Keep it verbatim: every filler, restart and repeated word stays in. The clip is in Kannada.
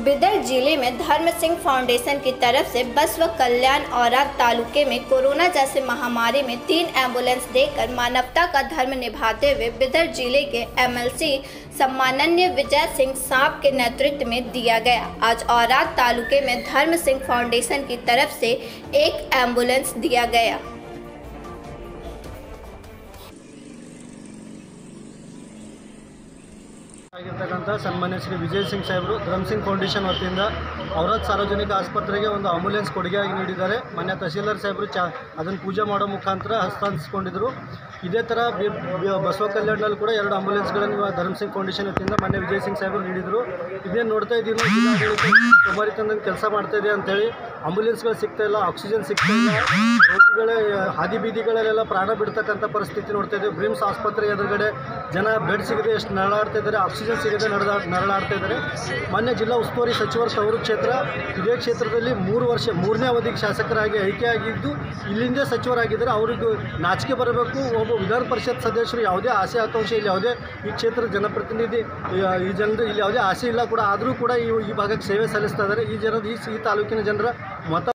बिदर जिले में धर्म सिंह फाउंडेशन की तरफ से बसव कल्याण औराद तालुके में कोरोना जैसे महामारी में तीन एम्बुलेंस देकर मानवता का धर्म निभाते हुए बिदर जिले के एमएलसी सम्माननीय विजय सिंह सांप के नेतृत्व में दिया गया। आज औराद तालुके में धर्म सिंह फाउंडेशन की तरफ से एक एम्बुलेंस दिया गया। ಆಗಿರ್ತಕ್ಕಂಥ ಸನ್ಮಾನ್ಯ ಶ್ರೀ ವಿಜಯ್ ಸಿಂಗ್ ಸಾಹೇಬರು ಧರ್ಮ ಸಿಂಗ್ ಫೌಂಡೇಶನ್ ವತಿಯಿಂದ ಔರಾದ್ ಸಾರ್ವಜನಿಕ ಆಸ್ಪತ್ರೆಗೆ ಒಂದು ಆಂಬುಲೆನ್ಸ್ ಕೊಡುಗೆಯಾಗಿ ನೀಡಿದ್ದಾರೆ। ಮಾನ್ಯ ತಹಸೀಲ್ದಾರ್ ಸಾಹೇಬರು ಚಾ ಅದನ್ನು ಪೂಜೆ ಮಾಡೋ ಮುಖಾಂತರ ಹಸ್ತಾಂತರಿಸಿಕೊಂಡಿದ್ದರು। ಇದೇ ಥರ ಬಸವ ಕಲ್ಯಾಣದಲ್ಲಿ ಕೂಡ ಎರಡು ಆಂಬುಲೆನ್ಸ್ಗಳನ್ನು ಧರ್ಮ ಸಿಂಗ್ ಫೌಂಡೇಶನ್ ವತಿಯಿಂದ ಮಾನ್ಯ ವಿಜಯ್ ಸಿಂಗ್ ಸಾಹೇಬರು ನೀಡಿದರು। ಇದೇನು ನೋಡ್ತಾ ಇದ್ದೀವಿ, ಸೋಮಾರಿತನದಿಂದ ಕೆಲಸ ಮಾಡ್ತಾ ಇದೆ ಅಂತೇಳಿ ಆಂಬುಲೆನ್ಸ್ಗಳು ಸಿಗ್ತಾ ಇಲ್ಲ, ಆಕ್ಸಿಜನ್ ಸಿಗ್ತಾ ಇಲ್ಲ, ರೋಗಿಗಳ ಹಾದಿ ಬೀದಿಗಳಲ್ಲೆಲ್ಲ ಪ್ರಾಣ ಬಿಡ್ತಕ್ಕಂಥ ಪರಿಸ್ಥಿತಿ ನೋಡ್ತಾ ಇದ್ದೀವಿ। ಬ್ರಿಮ್ಸ್ ಆಸ್ಪತ್ರೆ ಎದುರುಗಡೆ ಜನ ಬೆಡ್ ಸಿಗದೆ ಎಷ್ಟು ನರಳಾಡ್ತಾ ಇದ್ದಾರೆ, ಆಕ್ಸಿಜನ್ ಸಿಗದೆ ನಡೆದ ನರಳಾಡ್ತಾ ಇದ್ದಾರೆ। ಮಾನ್ಯ ಜಿಲ್ಲಾ ಉಸ್ತುವಾರಿ ಸಚಿವರು ತವರು ಕ್ಷೇತ್ರ, ಇದೇ ಕ್ಷೇತ್ರದಲ್ಲಿ ಮೂರು ವರ್ಷ ಮೂರನೇ ಅವಧಿಗೆ ಶಾಸಕರಾಗಿ ಆಯ್ಕೆಯಾಗಿದ್ದು ಇಲ್ಲಿಂದೇ ಸಚಿವರಾಗಿದ್ದರೆ ಅವರಿಗೂ ನಾಚಿಕೆ ಬರಬೇಕು। ಒಬ್ಬ ವಿಧಾನ ಪರಿಷತ್ ಸದಸ್ಯರು ಯಾವುದೇ ಆಸೆ ಆಕಾಂಕ್ಷೆ ಇಲ್ಲಿ ಯಾವುದೇ ಈ ಕ್ಷೇತ್ರದ ಜನಪ್ರತಿನಿಧಿ ಈ ಜನರು ಇಲ್ಲಿ ಯಾವುದೇ ಆಸೆ ಇಲ್ಲ ಕೂಡ, ಆದರೂ ಕೂಡ ಈ ಈ ಭಾಗಕ್ಕೆ ಸೇವೆ ಸಲ್ಲಿಸ್ತಾ ಇದ್ದಾರೆ। ಈ ಜನರು ಈ ಈ ತಾಲೂಕಿನ ಜನರ ಮತ